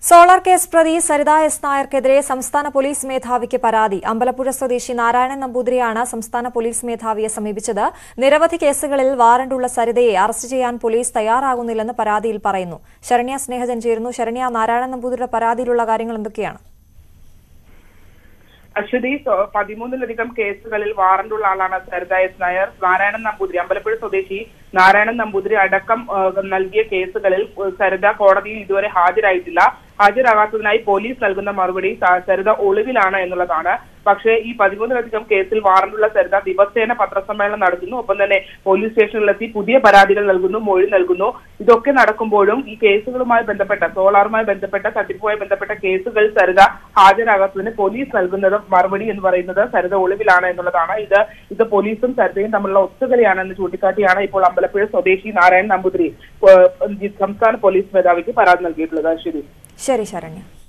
Solar case പ്രതി Saritha S നായർക്കെതിരെ സംസ്ഥാന police മേധാവിക്ക് പരാതി. അമ്പലപ്പുഴ സ്വദേശി നാരായണൻ നമ്പൂതിരിയാണ് സംസ്ഥാന പോലീസ് മേധാവിയെ സമീപിച്ചത്. നിരവധി കേസുകളിൽ വാറണ്ടുള്ള സരിതയെ അറസ്റ്റ് ചെയ്യാൻ പോലീസ് തയ്യാറാകുന്നില്ലെന്ന് പരാതിയിൽ പറയുന്നു. ശരണ്യ സ്നേഹജൻ ചേരുന്നു. ശരണ്യ, നാരായണൻ നമ്പൂതിരിയുടെ പരാതിയിലുള്ള കാര്യങ്ങൾ എന്തൊക്കെയാണ്? അശ്വതി, 13-ലധികം കേസുകളിൽ വാറണ്ടുള്ള ആളാണ് സരിത എസ് നായർ. നാരായണൻ നമ്പൂതിരി, അമ്പലപ്പുഴ സ്വദേശി നാരായണൻ നമ്പൂതിരി അടക്കം നൽകിയ കേസുകളിൽ സരിത കോടതിയിൽ ഇതുവരെ ഹാജരായിട്ടില്ല. ഹാജരാകാത്തതിനായി പോലീസ് നൽകുന്ന മറുപടി സരിത ഒളിവിലാണ് എന്നുള്ളതാണ്. പക്ഷേ ഈ 13-ലധികം കേസിൽ വാറണ്ടുള്ള സരിത ദിവസേന പത്രസമ്മേളനം നടത്തുന്നു. ഒപ്പം തന്നെ പോലീസ് സ്റ്റേഷനിലെത്തി പുതിയ പരാതികൾ നൽകുന്നു, മൊഴി നൽകുന്നു. ഇതൊക്കെ നടക്കുമ്പോഴും ഈ കേസുകളുമായി ബന്ധപ്പെട്ട സോളാറുമായി ബന്ധപ്പെട്ട തട്ടിപ്പുമായി ബന്ധപ്പെട്ട കേസുകൾ സരിത ഹാജരാകാത്തതിന് പോലീസ് നൽകുന്നത് മറുപടി എന്ന് പറയുന്നത് സരിത ഒളിവിലാണ് എന്നുള്ളതാണ്. ഇത് പോലീസും സരിതയും തമ്മിലുള്ള ഒത്തുകളിയാണെന്ന് ചൂണ്ടിക്കാട്ടിയാണ് ഇപ്പോൾ അമ്പലപ്പുഴ സ്വദേശി നാരായണൻ നമ്പൂതിരി സംസ്ഥാന പോലീസ് മേധാവിക്ക് പരാതി നൽകിയിട്ടുള്ളത്. ശരി ശരണ്യ.